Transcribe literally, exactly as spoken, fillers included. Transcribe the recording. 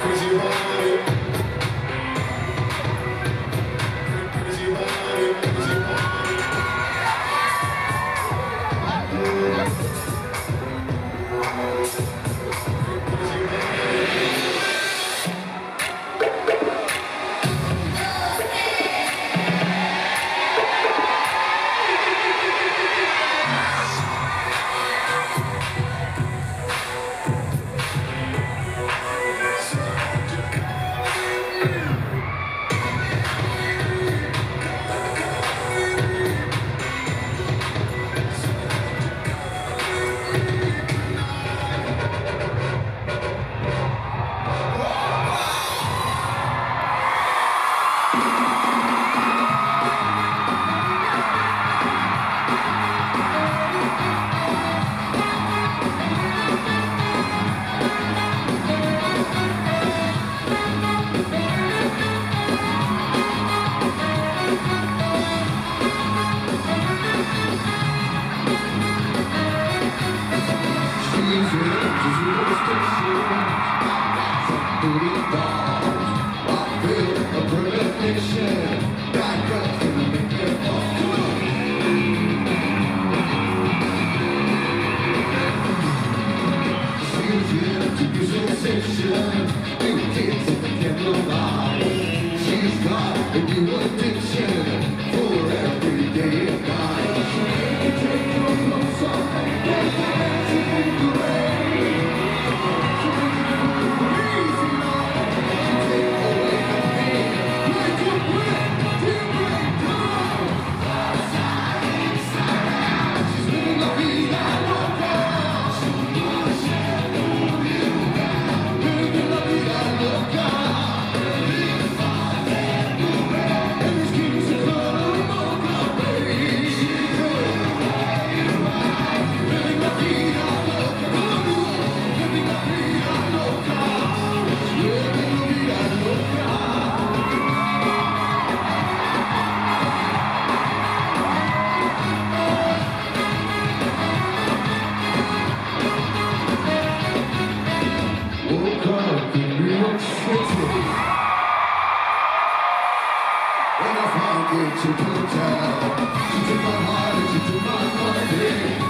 She's got a new addiction for every day and night. You take your clothes off and get the magic in the rain. So easy now, you take away the pain. Let your breath, deep breath, come on. Inside, inside out. She's living la vida loca. Living la vida loca. When I found it, you couldn't tell. You took my heart and you took my money.